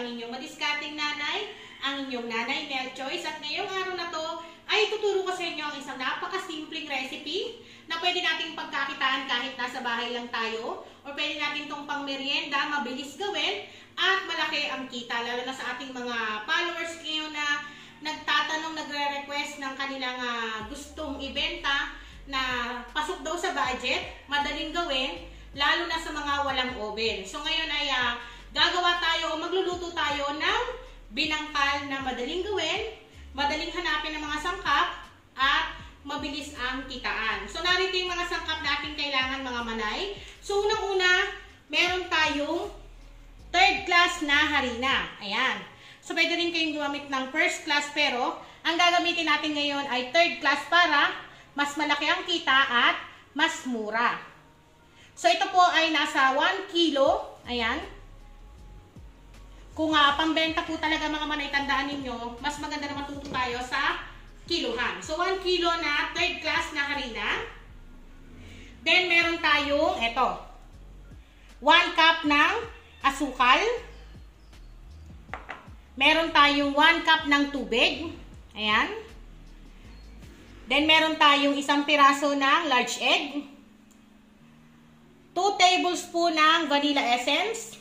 ang inyong madiskarteng nanay, ang inyong nanay Mel Choice. At ngayong araw na to ay tuturo ko sa inyo ang isang napakasimpleng recipe na pwede nating pagkakitaan kahit nasa bahay lang tayo, o pwede natin itong pang merienda, mabilis gawin at malaki ang kita, lalo na sa ating mga followers ngayon na nagtatanong, nagre-request ng kanilang gustong ibenta na pasok daw sa budget, madaling gawin, lalo na sa mga walang oven. So ngayon ay gagawa tayo o magluluto tayo ng binangkal na madaling gawin, madaling hanapin ng mga sangkap, at mabilis ang kitaan. So narito yung mga sangkap na ating kailangan, mga manay. So unang-una, meron tayong third class na harina. Ayan. So pwede rin kayong gumamit ng first class, pero ang gagamitin natin ngayon ay third class para mas malaki ang kita at mas mura. So ito po ay nasa 1 kilo. Ayan. Kung pambenta po talaga, mga manay, tandaan ninyo, mas maganda na matuto tayo sa kiluhan. So 1 kilo na third class na harina. Then meron tayong ito, 1 cup ng asukal. Meron tayong 1 cup ng tubig. Ayan. Then meron tayong isang piraso ng large egg. 2 tablespoon ng vanilla essence.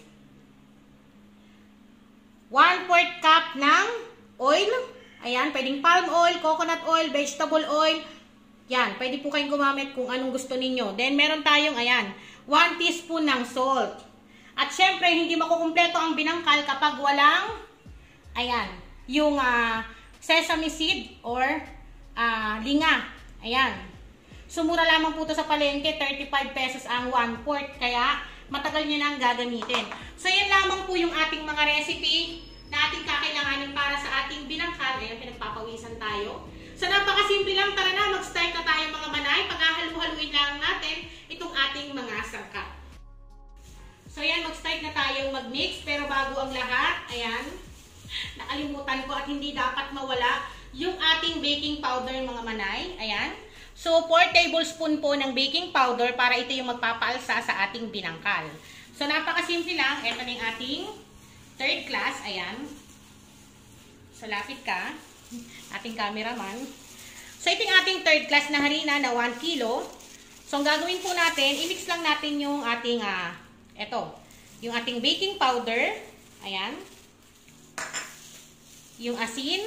1/4 cup ng oil. Ayan, pwedeng palm oil, coconut oil, vegetable oil. Yan, pwede po kayong gumamit kung anong gusto ninyo. Then meron tayong, ayan, 1 teaspoon ng salt. At syempre, hindi makukumpleto ang binangkal kapag walang, ayan, yung sesame seed or linga. Ayan. Sumura lamang po ito sa palengke, 35 pesos ang 1/4. Kaya matagal nyo nang gagamitin. So yan lamang po yung ating mga recipe na ating kakailanganin para sa ating binangkal. Ayan, pinagpapawisan tayo. So napakasimple lang. Tara na, mag-start na tayo, mga manay. Paghahalu-haluin lang natin itong ating mga sangkap. So yan, mag-start na tayong mag-mix. Pero bago ang lahat, ayan, nakalimutan ko at hindi dapat mawala yung ating baking powder, mga manay. Ayan. So 4 tablespoon po ng baking powder para ito yung magpapaalsa sa ating binangkal. So napakasimple lang. Ito na yung ating third class. Ayan. So lapit ka, ating cameraman. So ito yung ating third class na harina na 1 kilo. So ang gagawin po natin, i-mix lang natin yung ating yung ating baking powder. Ayan. Yung asin.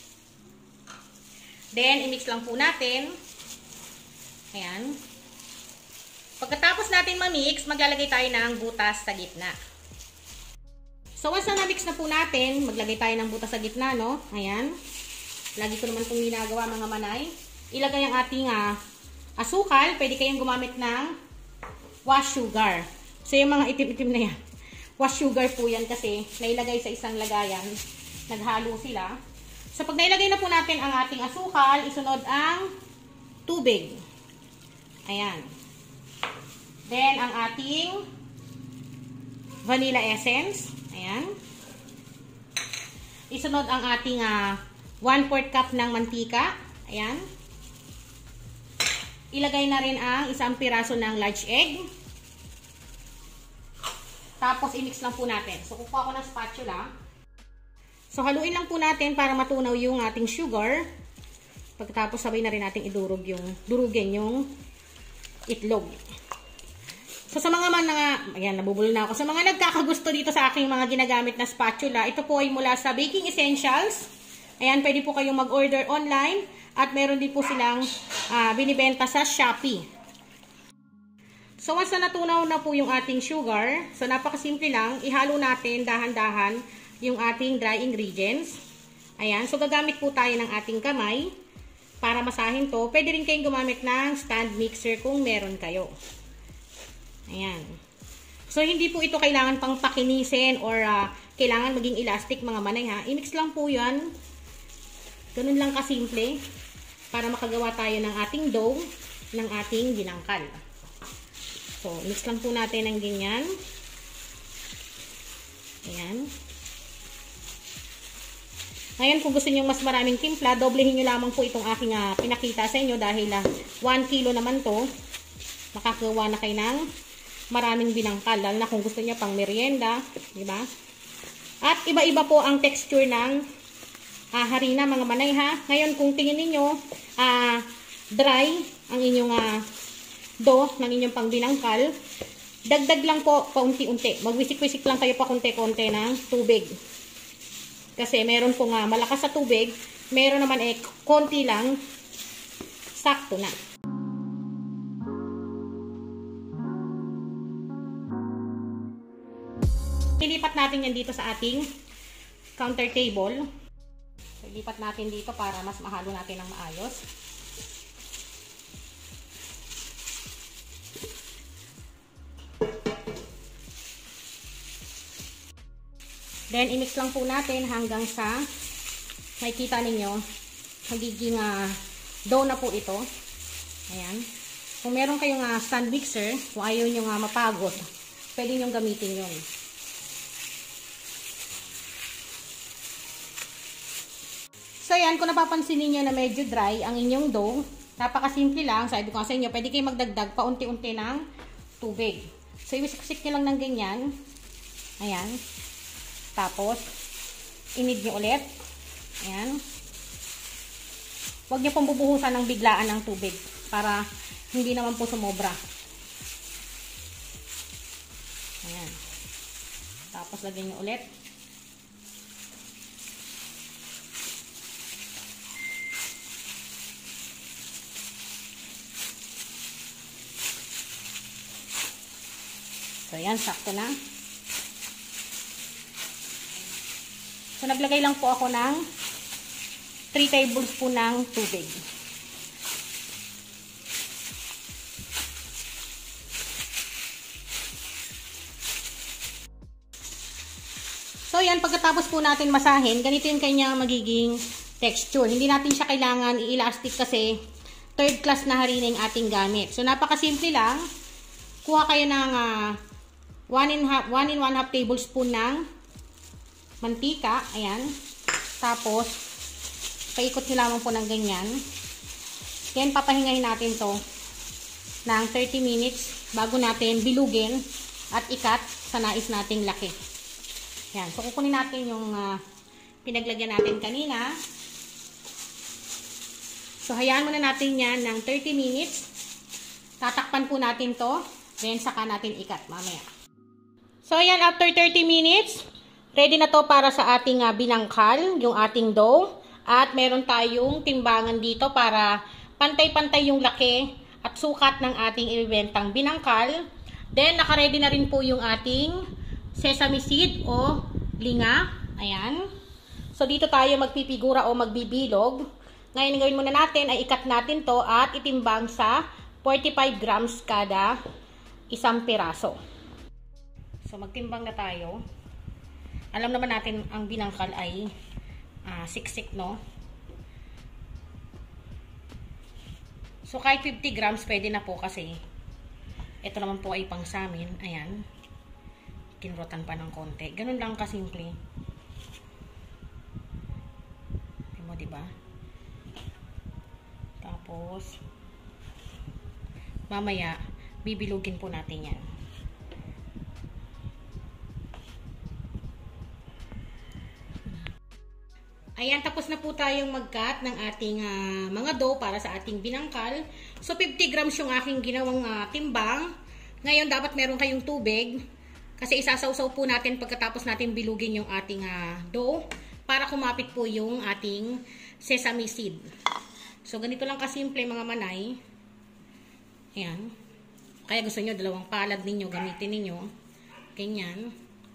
Then i-mix lang po natin. Ayan. Pagkatapos natin ma-mix, maglalagay tayo ng butas sa gitna. So once na na-mix na po natin, maglagay tayo ng butas sa gitna, no? Ayan. Lagi ko naman itong ginagawa, mga manay. Ilagay ang ating asukal. Pwede kayong gumamit ng wash sugar. So yung mga itim-itim na yan, wash sugar po yan kasi nailagay sa isang lagayan. Naghalo sila. So pag nailagay na po natin ang ating asukal, isunod ang tubig. Ayan. Then, ang ating vanilla essence. Ayan. Isunod ang ating 1/4 cup ng mantika. Ayan. Ilagay na rin ang isang piraso ng large egg. Tapos, i-mix lang po natin. So, kukuha ko ng spatula. So, haluin lang po natin para matunaw yung ating sugar. Pagkatapos, sabay na rin natin durugin yung itlog. So sa mga ayan, nabubulol na ako. Sa mga nagkakagusto dito sa aking mga ginagamit na spatula, ito po ay mula sa Baking Essentials. Ayan, pwede po kayong mag-order online at meron din po silang binibenta sa Shopee. So once na natunaw na po yung ating sugar, so napakasimple lang, ihalo natin dahan-dahan yung ating dry ingredients. Ayan, so gagamit po tayo ng ating kamay para masahin to. Pwede rin kayong gumamit ng stand mixer kung meron kayo. Ayan. So, hindi po ito kailangan pang pakinisin or kailangan maging elastic, mga manay, ha. I-mix lang po yan. Ganun lang kasimple para makagawa tayo ng ating dough ng ating binangkal. So, mix lang po natin ng ganyan. Ayan. Ngayon, kung gusto niyo mas maraming timpla, doblehin niyo lamang po itong aking pinakita sa inyo dahil 1 kilo naman to. Makakagawa na kayo ng maraming binangkal. Lalo na kung gusto niyo pang merienda, di ba? At iba-iba po ang texture ng harina mga manay ha. Ngayon kung tingin niyo dry ang inyong dough ng inyong pangbinangkal, dagdag lang po paunti-unti. Magwisik-wisik lang kayo pa konti-konti ng tubig. Kasi meron po malakas sa tubig, meron naman konti lang, sakto na. Ilipat natin yan dito sa ating counter table. Ilipat natin dito para mas mahalo natin ng maayos. Then, i-mix lang po natin hanggang sa makikita ninyo, magiging dough na po ito. Ayan. Kung meron kayong stand mixer, kung ayaw nyo mapagod, pwede nyo gamitin yun. So, yan, kung napapansin niyo na medyo dry ang inyong dough, napakasimple lang. Sabi ko sa inyo, pwede kayo magdagdag paunti-unti ng tubig. So, iwisik-wisik nyo lang ng ganyan. Ayan. Tapos, inid nyo ulit. Ayan. Huwag nyo pong bubuhusan ng biglaan ng tubig para hindi naman po sumobra. Ayan. Tapos, lagyan nyo ulit. So, yan, sakto na. So, naglagay lang po ako ng 3 tablespoon ng tubig. So, yan, pagkatapos po natin masahin, ganito yung kanyang magiging texture. Hindi natin siya kailangan i-elastic kasi third class na harina yung ating gamit. So, napakasimple lang. Kuha kayo ng 1 and 1/2 tablespoon ng mantika. Ayan. Tapos, paikot nyo lamang po ng ganyan. Then, papahingahin natin to ng 30 minutes bago natin bilugin at ikat sa nais nating laki. Ayan. So, kukunin natin yung pinaglagyan natin kanina. So, hayaan muna natin yan ng 30 minutes. Tatakpan po natin to. Then, saka natin ikat mamaya. So, ayan, after 30 minutes, ready na to para sa ating binangkal, yung ating dough. At meron tayong timbangan dito para pantay-pantay yung laki at sukat ng ating ibibentang binangkal. Then, naka-ready na rin po yung ating sesame seed o linga. Ayan. So, dito tayo magpipigura o magbibilog. Ngayon, gawin muna natin ay ikat natin to at itimbang sa 45 grams kada isang piraso. So, magtimbang na tayo. Alam naman natin ang binangkal ay siksik, no? So, kahit 50 grams pwede na po kasi ito naman po ay pang samin. Ayan. Kinrotan pa ng konti. Ganun lang kasimple. Tingnan mo, diba? Tapos, mamaya, bibilugin po natin yan. Ayan, tapos na po tayong mag-cut ng ating mga dough para sa ating binangkal. So, 50 grams yung aking ginawang timbang. Ngayon, dapat meron kayong tubig. Kasi isasawsaw po natin pagkatapos natin bilugin yung ating dough para kumapit po yung ating sesame seed. So, ganito lang kasimple mga manay. Ayan. Kaya gusto nyo, 2 palad ninyo, gamitin ninyo. Ganyan.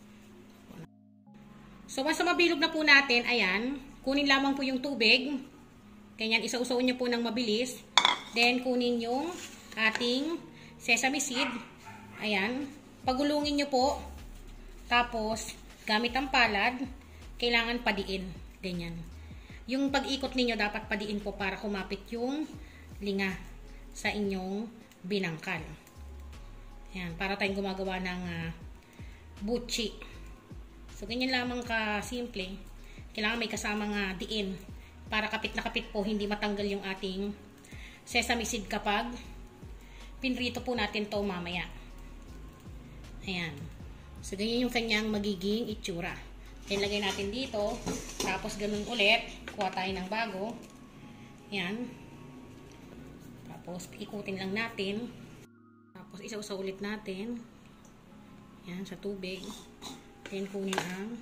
So, once mabilog na po natin, ayan, kunin lamang po yung tubig. Ganyan, isausaw nyo po ng mabilis. Then, kunin yung ating sesame seed. Ayan. Pagulungin nyo po. Tapos, gamit ang palad, kailangan padiin. Ganyan. Yung pag-ikot ninyo, dapat padiin po para kumapit yung linga sa inyong binangkal. Ayan, para tayong gumagawa ng buchi. So, ganyan lamang ka-simple. Kailangan may kasamang diin para kapit na kapit po, hindi matanggal yung ating sesame seed kapag pinrito po natin to mamaya. Ayan. So, ganyan yung kanyang magiging itsura. Ilagay natin dito. Tapos ganun ulit. Kuha tayo ng bago. Yan. Tapos ikutin lang natin. Tapos isaw-saw ulit natin. Yan, sa tubig. Then kunin ang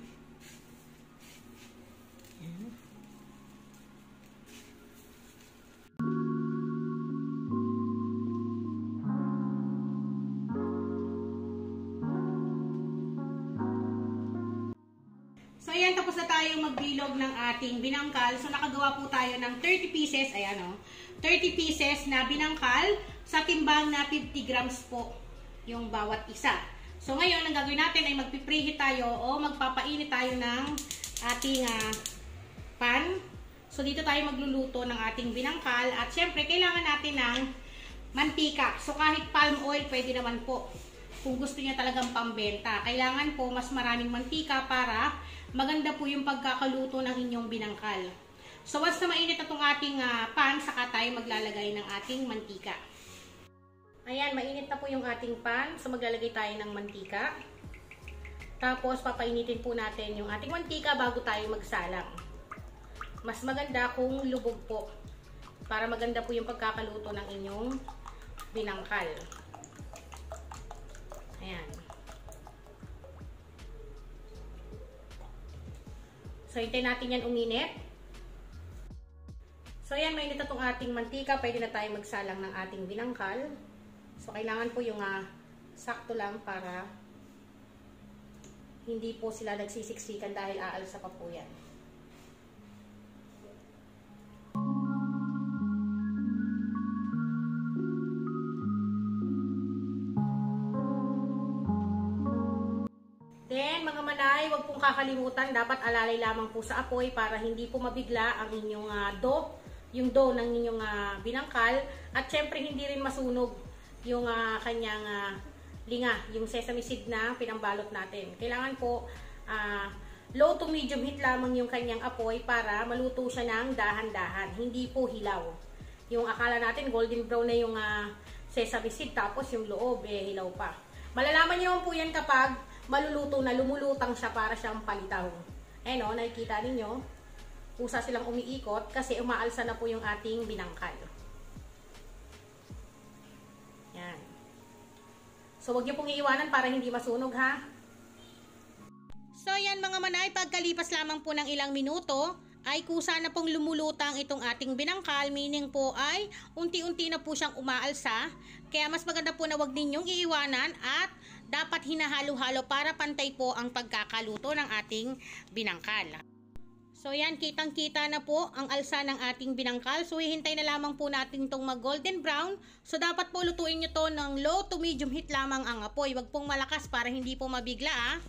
yan. So, ayan, tapos na tayong magbilog ng ating binangkal. So, nakagawa po tayo ng 30 pieces. Ayan, o. 30 pieces na binangkal sa timbang na 50 grams po yung bawat isa. So, ngayon, ang gagawin natin ay magpipreheat tayo o magpapainit tayo ng ating pan. So, dito tayo magluluto ng ating binangkal. At, syempre, kailangan natin ng mantika. So, kahit palm oil, pwede naman po. Kung gusto niya talagang pambenta. Kailangan po mas maraming mantika para maganda po yung pagkakaluto ng inyong binangkal. So, once na mainit na itong ating pan, saka tayo maglalagay ng ating mantika. Ayan, mainit na po yung ating pan. So, maglalagay tayo ng mantika. Tapos, papainitin po natin yung ating mantika bago tayo magsalang. Mas maganda kung lubog po. Para maganda po yung pagkakaluto ng inyong binangkal. Ayan. So, hintayin natin yan uminit. So, ayan, mainit na itong ating mantika. Pwede na tayo magsalang ng ating binangkal. So, kailangan po yung sakto lang para hindi po sila nagsisiksikan dahil aalsa pa po yan. Then, mga manay, huwag pong kakalimutan, dapat alalay lamang po sa apoy para hindi po mabigla ang inyong dough, yung dough ng inyong binangkal, at syempre hindi rin masunog yung kanyang linga, yung sesame seed na pinambalot natin. Kailangan po low to medium heat lamang yung kanyang apoy para maluto siya ng dahan-dahan, hindi po hilaw. Yung akala natin golden brown na yung sesame seed, tapos yung loob hilaw pa. Malalaman niyo po yan kapag maluluto na, lumulutang siya para siyang palitaw. Eh no, nakikita ninyo, pusa silang umiikot kasi umaalsa na po yung ating binangkal. Yan. So, wag niyo pong iiwanan para hindi masunog, ha? So, yan mga manay, pagkalipas lamang po ng ilang minuto, ay kusa na pong lumulutang itong ating binangkal, meaning po ay unti-unti na po siyang umaalsa. Kaya mas maganda po na wag ninyong iiwanan at dapat hinahalo-halo para pantay po ang pagkakaluto ng ating binangkal. So yan, kitang-kita na po ang alsa ng ating binangkal. So hihintay na lamang po natin itong mag-golden brown. So dapat po lutuin nyo to ng low to medium heat lamang ang apoy. Wag pong malakas para hindi po mabigla,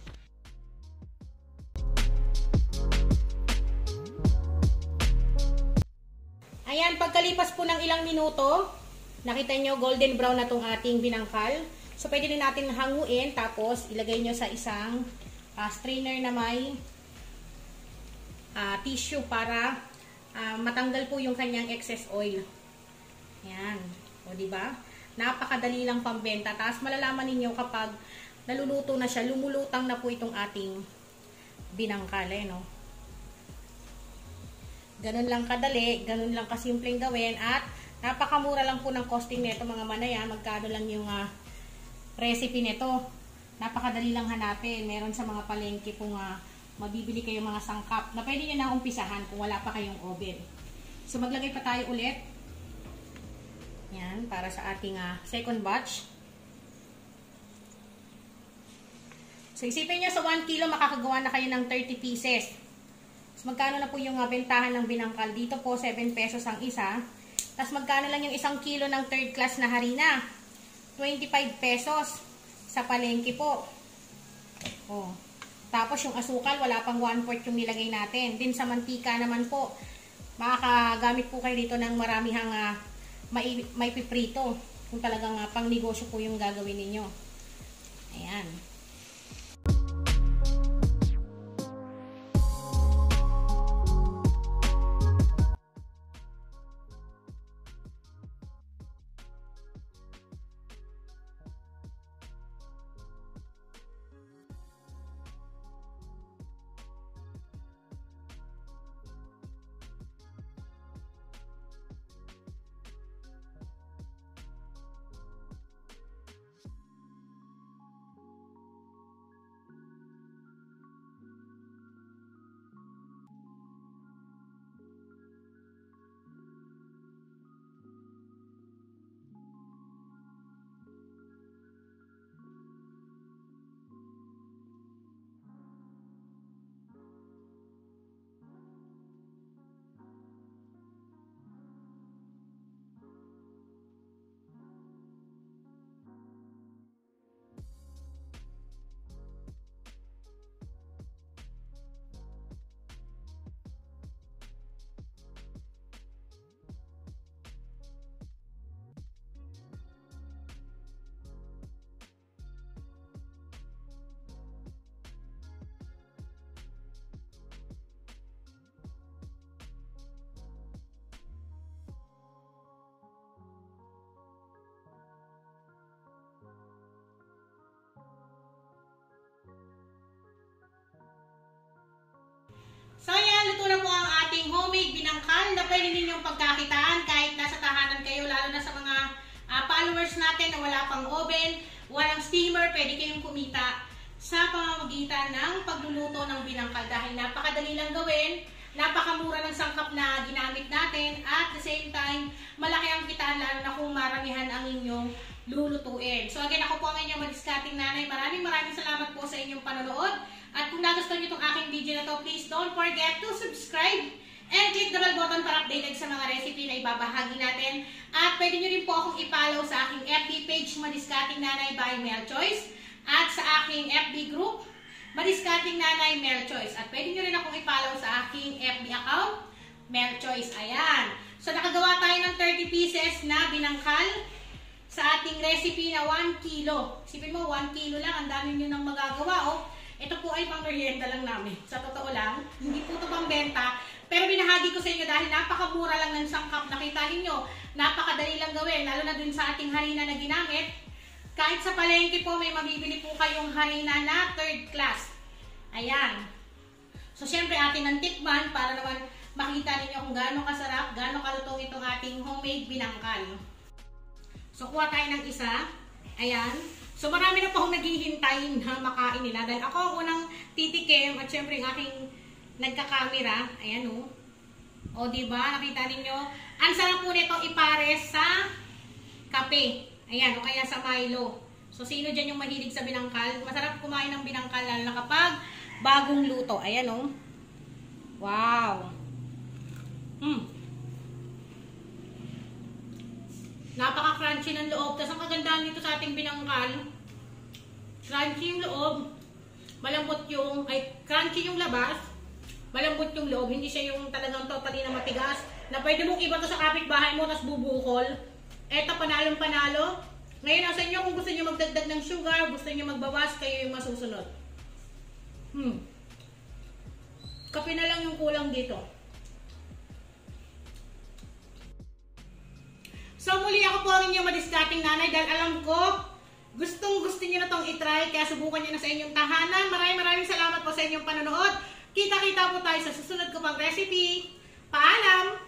Ayan, pagkalipas po ng ilang minuto, nakita nyo golden brown na itong ating binangkal. So pwede din natin hanguin, tapos ilagay nyo sa isang strainer na may tissue para matanggal po yung kanyang excess oil. Ayan. O diba? Napakadali lang pambenta. Tapos malalaman ninyo kapag naluluto na siya, lumulutang na po itong ating binangkal. No? Ganun lang kadali, ganun lang kasimpleng gawin, at napakamura lang po ng costing nito mga manaya. Magkano lang yung recipe nito. Napakadali lang hanapin. Meron sa mga palengke kung mabibili kayong mga sangkap na pwede nyo na umpisahan kung wala pa kayong oven. So maglagay pa tayo ulit. Yan, para sa ating second batch. So isipin nyo sa 1 kilo makakagawa na kayo ng 30 pieces. So magkano na po yung bentahan ng binangkal? Dito po 7 pesos ang isa. Tapos magkano lang yung 1 kilo ng third class na harina? 25 pesos sa palengke po. Oh. Tapos yung asukal, wala pang 1/4 yung nilagay natin. Din sa mantika naman po, makakagamit po kayo dito ng maramihang may piprito. Kung talagang pang negosyo po yung gagawin ninyo. Ayan. pwede ninyong pagkakitaan kahit nasa tahanan kayo, lalo na sa mga followers natin na wala pang oven, walang steamer, pwede kayong kumita sa pamamagitan ng pagluluto ng binangkal dahil napakadali lang gawin, napakamura ng sangkap na ginamit natin, at the same time, malaki ang kitaan lalo na kung maramihan ang inyong lulutuin. So again, ako po ang inyong madiskating nanay. Maraming salamat po sa inyong panonood. At kung nagustuhan niyo itong aking video na to, please don't forget to subscribe and click the bell button para updated sa mga recipe na ibabahagi natin. At pwede nyo rin po akong i-follow sa aking FB page, Madiskating Nanay by Mel Choice. At sa aking FB group, Madiskating Nanay Mel Choice. At pwede nyo rin akong i-follow sa aking FB account, Mel Choice. Ayan. So nakagawa tayo ng 30 pieces na binangkal sa ating recipe na 1 kilo. Isipin mo, 1 kilo lang. Ang dami nyo nang magagawa. Oh. Ito po ay pang merienda lang namin. Sa totoo lang, hindi po ito pang benta. Pero binahagi ko sa inyo dahil napakamura lang ng sangkap. Nakita ninyo, napakadali lang gawin. Lalo na dun sa ating harina na ginamit. Kahit sa palengke po, may mabibili po kayong harina na 3rd class. Ayan. So, syempre atin ang tikman para naman makita ninyo kung gaano kasarap, gaano kalutong itong ating homemade binangkal. So, kuha tayo ng isa. Ayan. So, marami na po akong naghihintay na makain nila. Dahil ako ang unang titikim at syempre yung aking nagkakamera. Ayan o. O, diba? Nakita ninyo? Ang sarap po nito ipares sa kape. Ayan, o kaya sa Milo. So, sino dyan yung mahilig sa binangkal? Masarap kumain ng binangkal lalo na kapag bagong luto. Ayan o. Wow. Napaka-crunchy ng loob. Tapos ang kagandahan dito sa ating binangkal, crunchy yung loob, malambot yung, crunchy yung labas, malambot yung loob. Hindi siya yung talagang totally na matigas, na pwede mong iba to sa kapitbahay mo, tapos bubukol. Eto, panalong-panalo. Ngayon, nasa inyo kung gusto nyo magdagdag ng sugar, gusto nyo magbawas, kayo yung masusunod. Kape na lang yung kulang dito. So muli ako po ang inyong madiskating nanay dahil alam ko gustong-gusto niyo na itong itry kaya subukan niyo na sa inyong tahanan. Maraming salamat po sa inyong panonood. Kita-kita po tayo sa susunod ko pang recipe. Paalam!